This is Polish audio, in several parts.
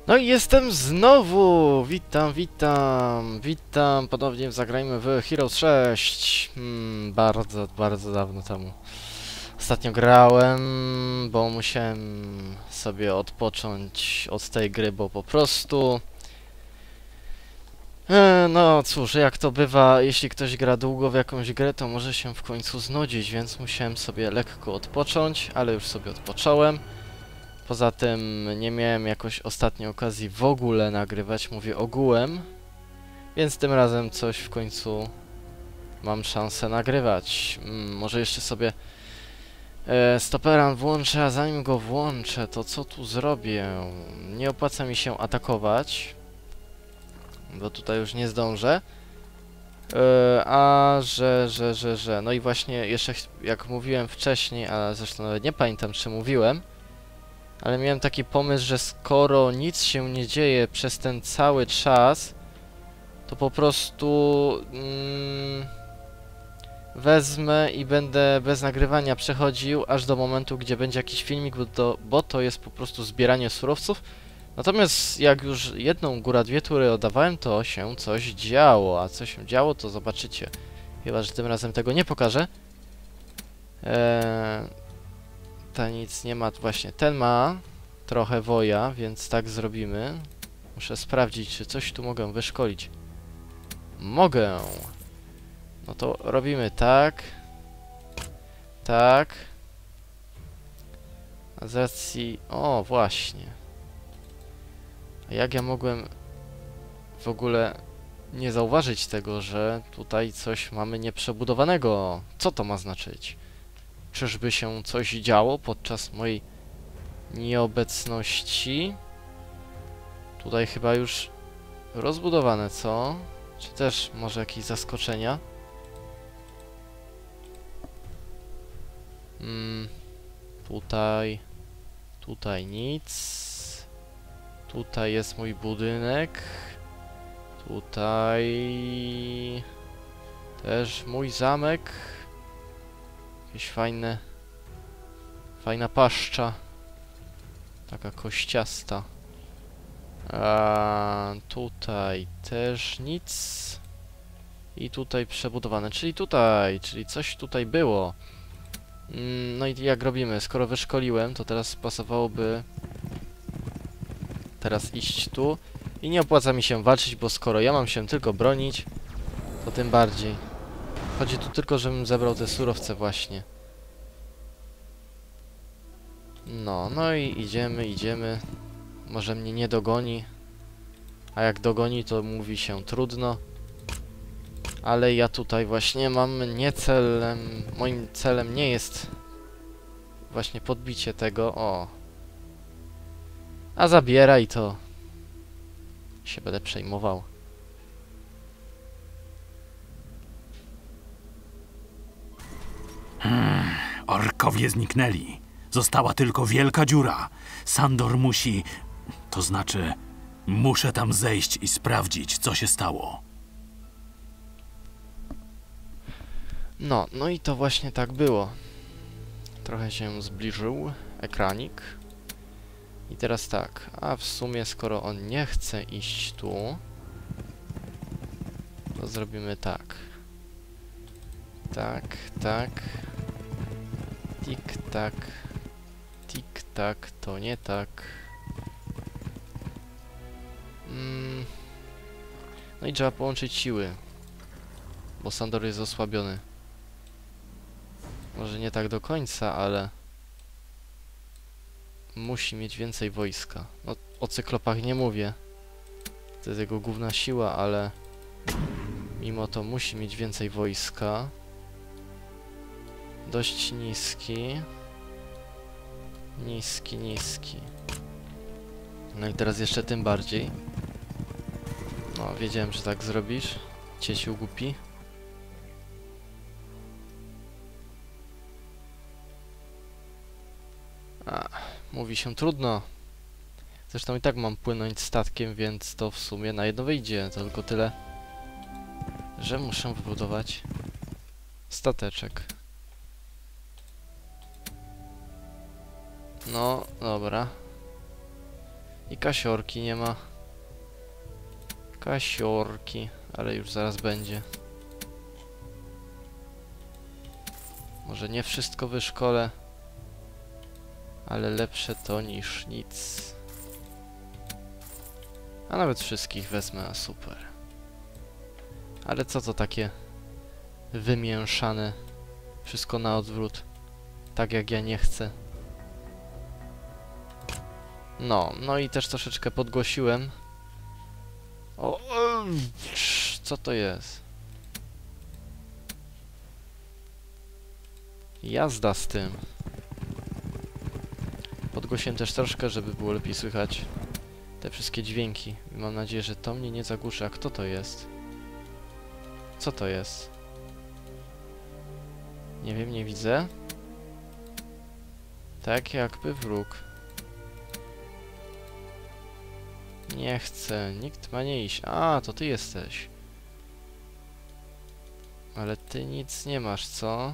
No i jestem znowu! Witam ponownie w Zagrajmy w Heroes 6. Bardzo dawno temu. Ostatnio grałem, bo musiałem sobie odpocząć od tej gry, bo po prostu... No cóż, jak to bywa, jeśli ktoś gra długo w jakąś grę, to może się w końcu znudzić, więc musiałem sobie lekko odpocząć, ale już sobie odpocząłem. Poza tym nie miałem jakoś ostatnio okazji w ogóle nagrywać, mówię ogółem, więc tym razem coś w końcu mam szansę nagrywać. Może jeszcze sobie stoperan włączę, a zanim go włączę, to co tu zrobię? Nie opłaca mi się atakować, bo tutaj już nie zdążę. No i właśnie jeszcze jak mówiłem wcześniej, a zresztą nawet nie pamiętam czy mówiłem, ale miałem taki pomysł, że skoro nic się nie dzieje przez ten cały czas, to po prostu wezmę i będę bez nagrywania przechodził aż do momentu, gdzie będzie jakiś filmik, bo to jest po prostu zbieranie surowców. Natomiast jak już jedną, góra dwie tury oddawałem, to się coś działo, a co się działo, to zobaczycie. Chyba że tym razem tego nie pokażę. Ta nic nie ma, właśnie ten ma trochę woja, więc tak zrobimy. Muszę sprawdzić, czy coś tu mogę wyszkolić. Mogę! No to robimy tak. Tak. A z racji... O, właśnie. A jak ja mogłem w ogóle nie zauważyć tego, że tutaj coś mamy nieprzebudowanego? Co to ma znaczyć? Czyżby się coś działo podczas mojej nieobecności? Tutaj chyba już rozbudowane, co? Czy też może jakieś zaskoczenia? Tutaj nic. Tutaj jest mój budynek. Tutaj też mój zamek. Jakieś fajna paszcza. Taka kościasta. A tutaj też nic. I tutaj przebudowane, czyli coś tutaj było. No i jak robimy? Skoro wyszkoliłem, to teraz pasowałoby teraz iść tu. I nie opłaca mi się walczyć, bo skoro ja mam się tylko bronić, to tym bardziej. Chodzi tu tylko, żebym zebrał te surowce właśnie. No i idziemy. Może mnie nie dogoni. A jak dogoni, to mówi się trudno. Ale ja tutaj właśnie mam moim celem nie jest właśnie podbicie tego, o. A zabieraj to. Się będę przejmował. Orkowie zniknęli. Została tylko wielka dziura. Sandor musi... To znaczy... Muszę tam zejść i sprawdzić, co się stało. No i to właśnie tak było. Trochę się zbliżył ekranik. I teraz tak, a w sumie skoro on nie chce iść tu, to zrobimy tak. Tak. Tik-tak. Tik-tak, to nie tak. No i trzeba połączyć siły, bo Sandor jest osłabiony. Może nie tak do końca, ale musi mieć więcej wojska. No, o cyklopach nie mówię. To jest jego główna siła, ale mimo to musi mieć więcej wojska. Dość niski. Niski. No i teraz jeszcze tym bardziej. No, wiedziałem, że tak zrobisz. Ciesiu głupi. Mówi się trudno. Zresztą i tak mam płynąć statkiem, więc to w sumie na jedno wyjdzie. To tylko tyle, że muszę wybudować stateczek. No, dobra. I kasiorki nie ma. Kasiorki, ale już zaraz będzie. Może nie wszystko wyszkolę, ale lepsze to niż nic. A nawet wszystkich wezmę, a super. Ale co to takie wymieszane? Wszystko na odwrót. Tak jak ja nie chcę. No i też troszeczkę podgłosiłem. Co to jest? Jazda z tym. Podgłosiłem też troszkę, żeby było lepiej słychać te wszystkie dźwięki. I mam nadzieję, że to mnie nie zagłuszy. A kto to jest? Co to jest? Nie wiem, nie widzę. Tak jakby wróg. Nie chcę. Nikt ma nie iść. A, to ty jesteś. Ale ty nic nie masz, co?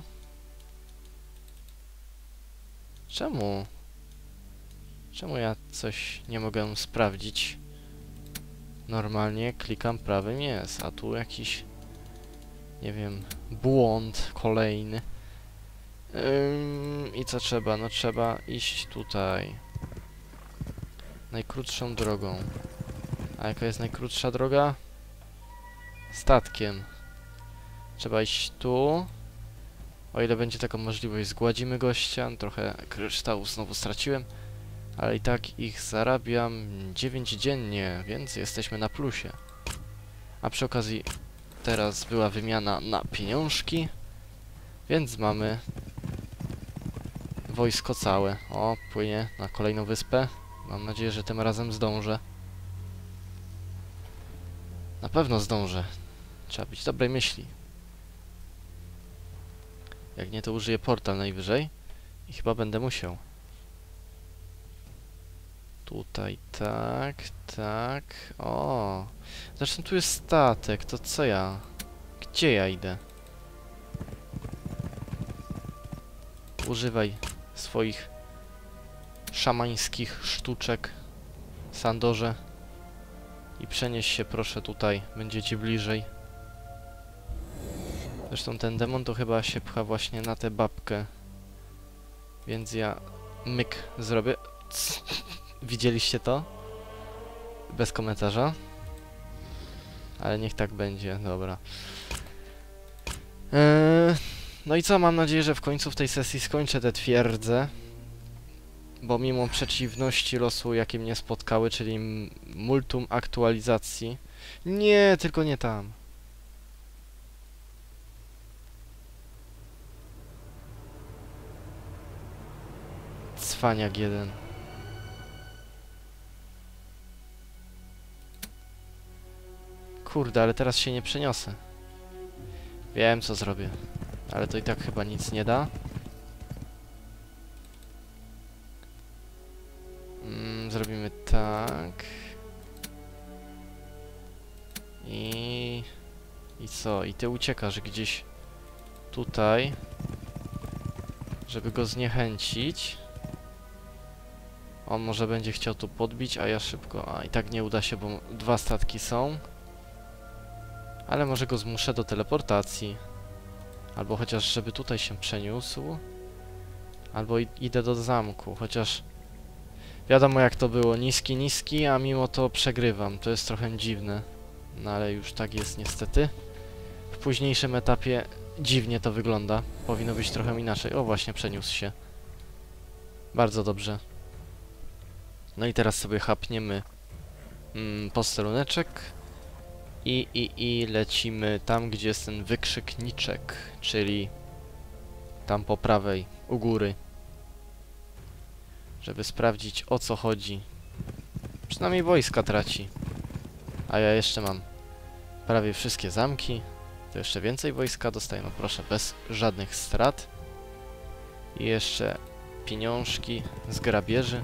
Czemu? Czemu ja coś nie mogę sprawdzić? Normalnie klikam prawym jest, a tu jakiś... nie wiem... błąd kolejny. I co trzeba? No trzeba iść tutaj. Najkrótszą drogą. A jaka jest najkrótsza droga? Statkiem. Trzeba iść tu. O ile będzie taka możliwość, zgładzimy gościa. Trochę kryształu znowu straciłem. Ale i tak ich zarabiam 9 dziennie, więc jesteśmy na plusie. A przy okazji teraz była wymiana na pieniążki. Więc mamy wojsko całe. O, płynie na kolejną wyspę. Mam nadzieję, że tym razem zdążę. Na pewno zdążę. Trzeba być dobrej myśli. Jak nie, to użyję portal najwyżej. I chyba będę musiał. Tutaj, tak, tak. O! Zresztą tu jest statek, to co ja? Gdzie ja idę? Używaj swoich szamańskich sztuczek, Sandorze. I przenieś się proszę tutaj, będzie ci bliżej. Zresztą ten demon to chyba się pcha właśnie na tę babkę. Więc ja myk zrobię. Widzieliście to? Bez komentarza. Ale niech tak będzie, dobra. No i co, mam nadzieję, że w końcu w tej sesji skończę te twierdze. Bo mimo przeciwności losu, jakie mnie spotkały, czyli multum aktualizacji... Nie, tylko nie tam. Cwaniak jeden. Kurde, ale teraz się nie przeniosę. Wiem, co zrobię. Ale to i tak chyba nic nie da. Zrobimy tak. I co? I ty uciekasz gdzieś tutaj, żeby go zniechęcić. On może będzie chciał tu podbić, a ja szybko... A i tak nie uda się, bo 2 statki są. Ale może go zmuszę do teleportacji. Albo chociaż, żeby tutaj się przeniósł. Albo idę do zamku, chociaż... Wiadomo jak to było, niski, a mimo to przegrywam. To jest trochę dziwne. No ale już tak jest niestety. W późniejszym etapie dziwnie to wygląda. Powinno być trochę inaczej. O, właśnie przeniósł się. Bardzo dobrze. No i teraz sobie chapniemy posteruneczek. I lecimy tam, gdzie jest ten wykrzykniczek, czyli tam po prawej, u góry. Żeby sprawdzić, o co chodzi. Przynajmniej wojska traci. A ja jeszcze mam prawie wszystkie zamki. To jeszcze więcej wojska dostaję. No proszę, bez żadnych strat. I jeszcze pieniążki z grabieży.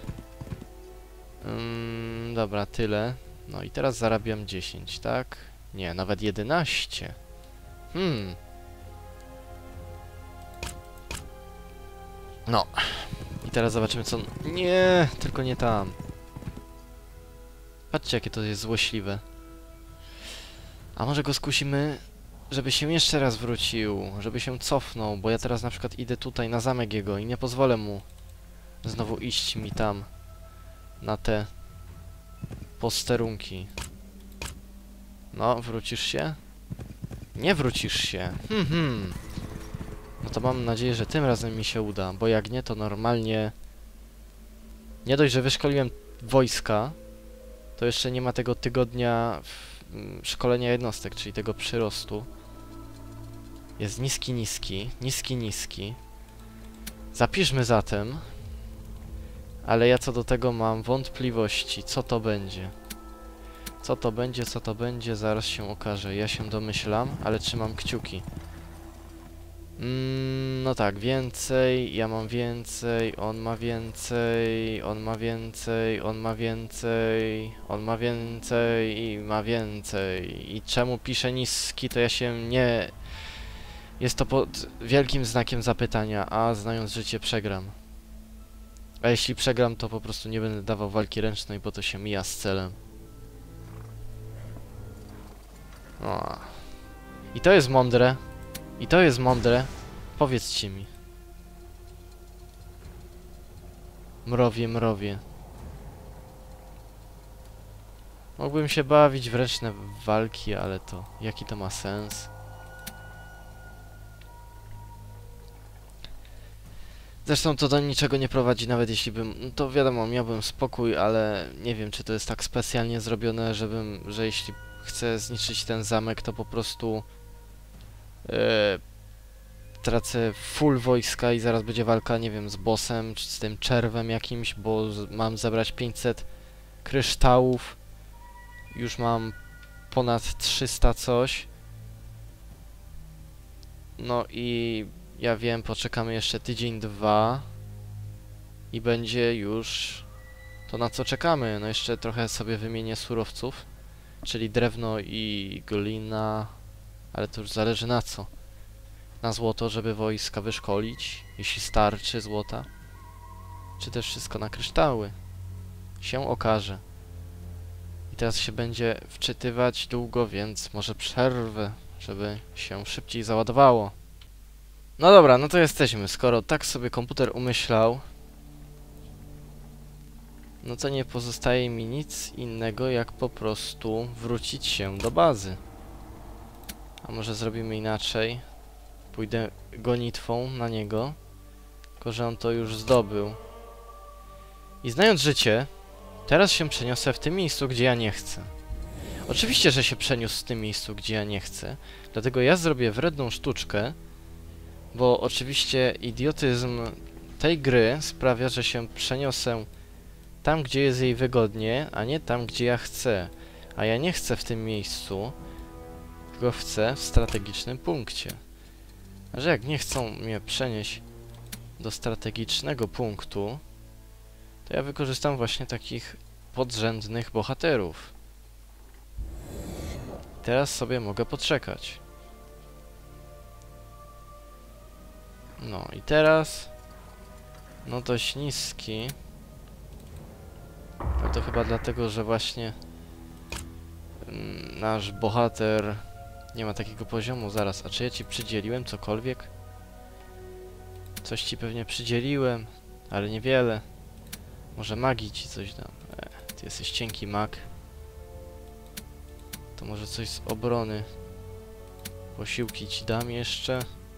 Dobra, tyle. No i teraz zarabiam 10, tak? Nie, nawet 11. No. I teraz zobaczymy co... Nie, tylko nie tam. Patrzcie, jakie to jest złośliwe. A może go skusimy, żeby się jeszcze raz wrócił, żeby się cofnął, bo ja teraz na przykład idę tutaj na zamek jego i nie pozwolę mu znowu iść mi tam na te posterunki. No, wrócisz się? Nie wrócisz się. No to mam nadzieję, że tym razem mi się uda, bo jak nie, to normalnie... Nie dość, że wyszkoliłem wojska, to jeszcze nie ma tego tygodnia szkolenia jednostek, czyli tego przyrostu. Jest niski. Zapiszmy zatem. Ale ja co do tego mam wątpliwości. Co to będzie? Co to będzie? Zaraz się okaże. Ja się domyślam, ale trzymam kciuki. No tak, więcej, ja mam więcej, on ma więcej, on ma więcej, on ma więcej, on ma więcej i ma więcej. I czemu piszę niski, to ja się nie... Jest to pod wielkim znakiem zapytania, a znając życie przegram. A jeśli przegram, to po prostu nie będę dawał walki ręcznej, bo to się mija z celem. O. I to jest mądre. I to jest mądre. Powiedzcie mi. Mrowie. Mógłbym się bawić w ręczne walki, ale to... Jaki to ma sens? Zresztą to do niczego nie prowadzi, nawet jeśli bym... No to wiadomo, miałbym spokój, ale nie wiem, czy to jest tak specjalnie zrobione, że jeśli chcę zniszczyć ten zamek, to po prostu... tracę full wojska i zaraz będzie walka, nie wiem, z bossem, czy z tym czerwem jakimś, bo mam zebrać 500 kryształów. Już mam ponad 300 coś. No i ja wiem, poczekamy jeszcze tydzień, dwa i będzie już to, na co czekamy. No jeszcze trochę sobie wymienię surowców, czyli drewno i glina, ale to już zależy na co. Na złoto, żeby wojska wyszkolić, jeśli starczy złota, czy też wszystko na kryształy. Się okaże. I teraz się będzie wczytywać długo, więc może przerwę, żeby się szybciej załadowało. No dobra, no to jesteśmy. Skoro tak sobie komputer umyślał, no to nie pozostaje mi nic innego, jak po prostu wrócić się do bazy. A może zrobimy inaczej? Pójdę gonitwą na niego, tylko że on to już zdobył. I znając życie, teraz się przeniosę w tym miejscu, gdzie ja nie chcę. Oczywiście, że się przeniósł w tym miejscu, gdzie ja nie chcę. Dlatego ja zrobię wredną sztuczkę, bo oczywiście idiotyzm tej gry sprawia, że się przeniosę tam, gdzie jest jej wygodnie, a nie tam, gdzie ja chcę. A ja nie chcę w tym miejscu, tylko chcę w strategicznym punkcie. A że jak nie chcą mnie przenieść do strategicznego punktu, to ja wykorzystam właśnie takich podrzędnych bohaterów. Teraz sobie mogę poczekać. No i teraz... No dość niski. Ale to chyba dlatego, że właśnie... nasz bohater... nie ma takiego poziomu. Zaraz, a czy ja ci przydzieliłem cokolwiek? Coś ci pewnie przydzieliłem, ale niewiele. Może magii ci coś dam. Ty jesteś cienki mag. To może coś z obrony. Posiłki ci dam jeszcze.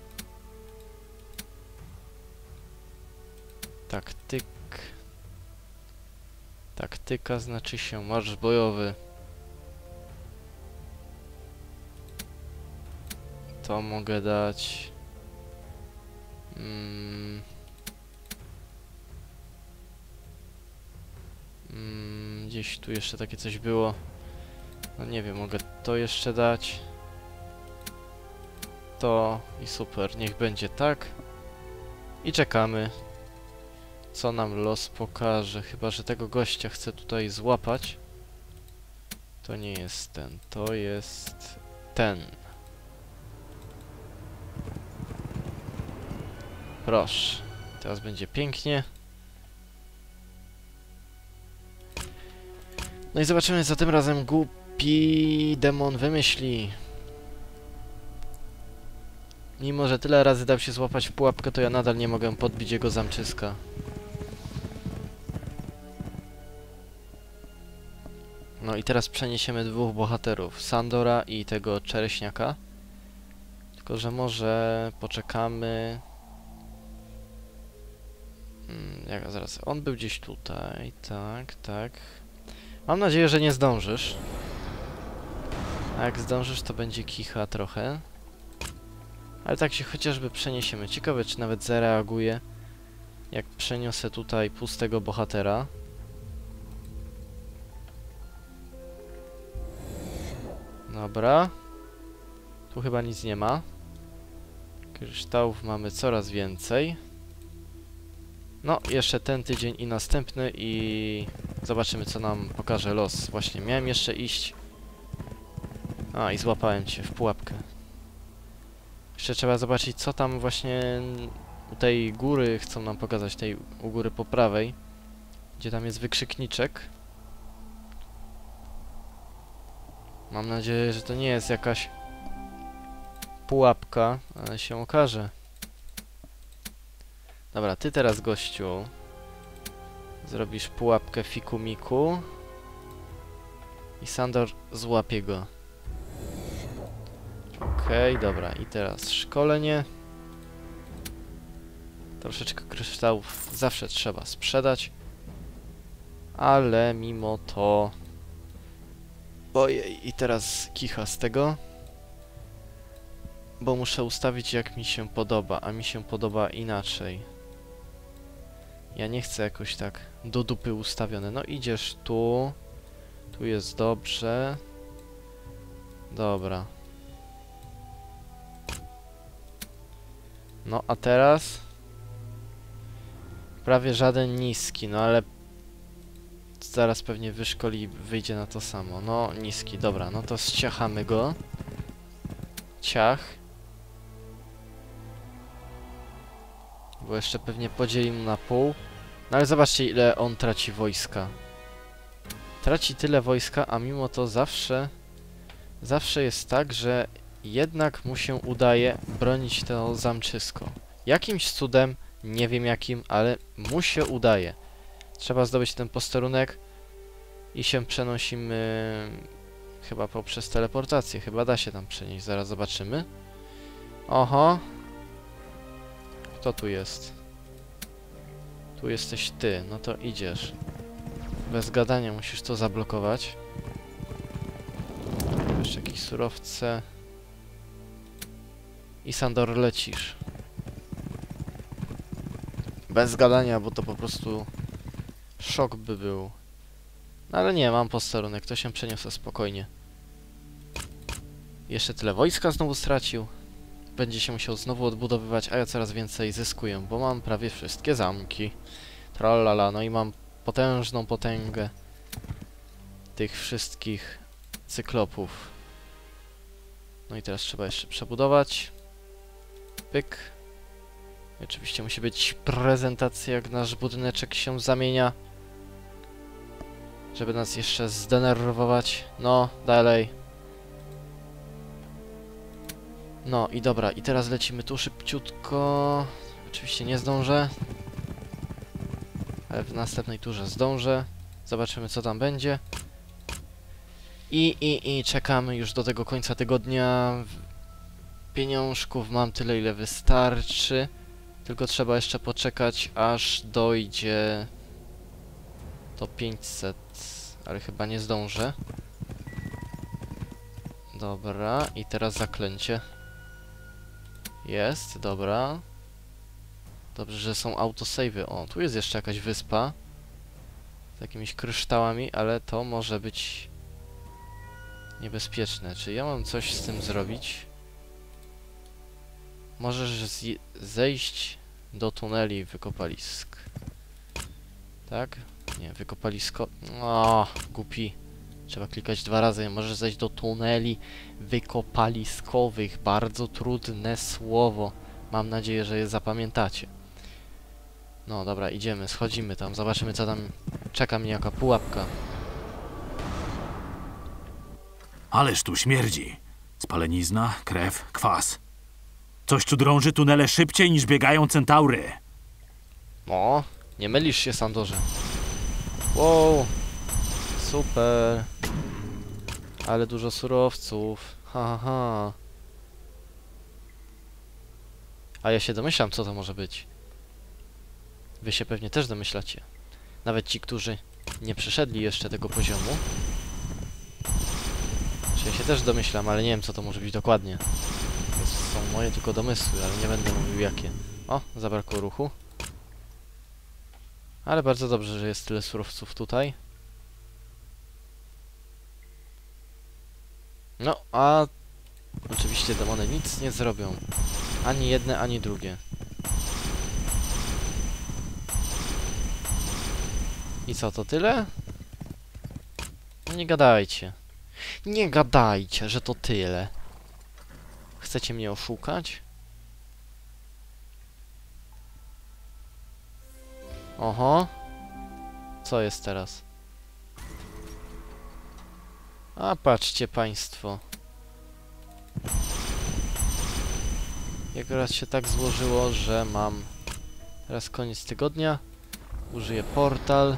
Taktyk. Taktyka znaczy się marsz bojowy. To mogę dać. Gdzieś tu jeszcze takie coś było. No nie wiem, mogę to jeszcze dać. To i super, niech będzie tak. I czekamy, co nam los pokaże. Chyba że tego gościa chcę tutaj złapać. To nie jest ten, to jest ten. Proszę, teraz będzie pięknie. No i zobaczymy, co tym razem głupi demon wymyśli. Mimo że tyle razy dał się złapać w pułapkę, to ja nadal nie mogę podbić jego zamczyska. No i teraz przeniesiemy dwóch bohaterów, Sandora i tego czereśniaka. Tylko że może poczekamy... zaraz, on był gdzieś tutaj, tak, tak. Mam nadzieję, że nie zdążysz. A jak zdążysz, to będzie kicha trochę. Ale tak się chociażby przeniesiemy. Ciekawe, czy nawet zareaguje, jak przeniosę tutaj pustego bohatera. Dobra. Tu chyba nic nie ma. Kryształów mamy coraz więcej. No, jeszcze ten tydzień i następny i zobaczymy, co nam pokaże los. Właśnie, miałem jeszcze iść. A, i złapałem cię w pułapkę. Jeszcze trzeba zobaczyć, co tam właśnie u tej góry chcą nam pokazać, tej u góry po prawej, gdzie tam jest wykrzykniczek. Mam nadzieję, że to nie jest jakaś pułapka, ale się okaże. Dobra, ty teraz, gościu, zrobisz pułapkę fiku-miku i Sandor złapie go. Okej, dobra, i teraz szkolenie. Troszeczkę kryształów zawsze trzeba sprzedać, ale mimo to... Ojej, i teraz kicha z tego, bo muszę ustawić, jak mi się podoba, a mi się podoba inaczej. Ja nie chcę jakoś tak do dupy ustawione. No idziesz tu. Tu jest dobrze. Dobra. No a teraz prawie żaden niski, no ale zaraz pewnie wyszkoli i wyjdzie na to samo. No niski, dobra, no to zciachamy go. Ciach. Bo jeszcze pewnie podzielimy na pół. No ale zobaczcie, ile on traci wojska. Traci tyle wojska, a mimo to zawsze jest tak, że jednak mu się udaje bronić to zamczysko. Jakimś cudem, nie wiem jakim, ale mu się udaje. Trzeba zdobyć ten posterunek i się przenosimy chyba poprzez teleportację. Chyba da się tam przenieść, zaraz zobaczymy. Oho. Kto tu jest? Tu jesteś ty, no to idziesz. Bez gadania musisz to zablokować. Jeszcze jakieś surowce. I Sandor lecisz. Bez gadania, bo to po prostu szok by był. No ale nie, mam posterunek, to się przeniosę spokojnie. Jeszcze tyle wojska znowu stracił. Będzie się musiał znowu odbudowywać, a ja coraz więcej zyskuję, bo mam prawie wszystkie zamki. Tralala, no i mam potężną potęgę tych wszystkich cyklopów. No i teraz trzeba jeszcze przebudować. Pyk. I oczywiście musi być prezentacja, jak nasz budyneczek się zamienia. Żeby nas jeszcze zdenerwować. No, dalej. No i dobra, i teraz lecimy tu szybciutko. Oczywiście nie zdążę. Ale w następnej turze zdążę. Zobaczymy, co tam będzie. I czekamy już do tego końca tygodnia. Pieniążków mam tyle, ile wystarczy. Tylko trzeba jeszcze poczekać, aż dojdzie to 500. Ale chyba nie zdążę. Dobra, i teraz zaklęcie. Jest, dobra. Dobrze, że są autosave'y. O, tu jest jeszcze jakaś wyspa z jakimiś kryształami, ale to może być niebezpieczne. Czy ja mam coś z tym zrobić? Możesz zejść do tuneli wykopalisk. Tak? Nie, wykopalisko... O, głupi. Trzeba klikać 2 razy. Możesz zejść do tuneli wykopaliskowych. Bardzo trudne słowo. Mam nadzieję, że je zapamiętacie. No dobra, idziemy, schodzimy tam. Zobaczymy, co tam czeka mnie, jaka pułapka. Ależ tu śmierdzi. Spalenizna, krew, kwas. Coś tu drąży tunele szybciej niż biegają centaury. O, nie mylisz się, Sandorze. Wow, super. Ale dużo surowców. Ha, ha, ha. A ja się domyślam, co to może być. Wy się pewnie też domyślacie. Nawet ci, którzy nie przeszedli jeszcze tego poziomu. Czy ja się też domyślam, ale nie wiem, co to może być dokładnie. To są moje tylko domysły, ale nie będę mówił jakie. O, zabrakło ruchu. Ale bardzo dobrze, że jest tyle surowców tutaj. No, a oczywiście demony nic nie zrobią. Ani jedne, ani drugie. I co, to tyle? No nie gadajcie. Nie gadajcie, że to tyle. Chcecie mnie oszukać? Oho. Co jest teraz? A patrzcie państwo. Jak raz się tak złożyło, że mam teraz koniec tygodnia. Użyję portal.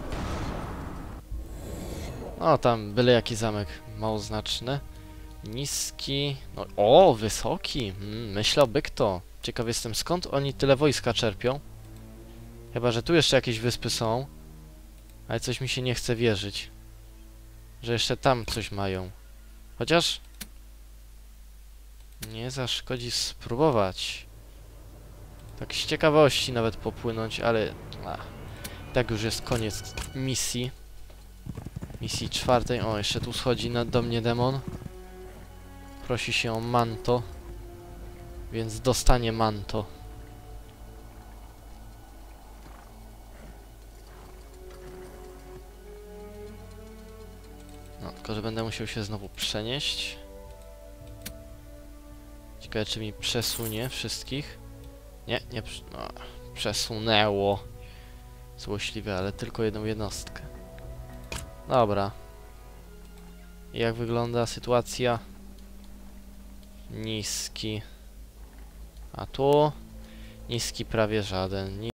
O, tam byle jaki zamek małoznaczny. Niski. No, o, wysoki. Myślałby kto. Ciekaw jestem, skąd oni tyle wojska czerpią. Chyba że tu jeszcze jakieś wyspy są. Ale coś mi się nie chce wierzyć. Że jeszcze tam coś mają. Chociaż nie zaszkodzi spróbować. Tak z ciekawości nawet popłynąć, ale tak już jest koniec misji. Misji 4. O, jeszcze tu schodzi do mnie demon. Prosi się o manto. Więc dostanie manto. No, tylko że będę musiał się znowu przenieść. Ciekawe, czy mi przesunie wszystkich. Nie, nie... No, przesunęło. Złośliwe, ale tylko jedną jednostkę. Dobra. I jak wygląda sytuacja? Niski. A tu? Niski prawie żaden.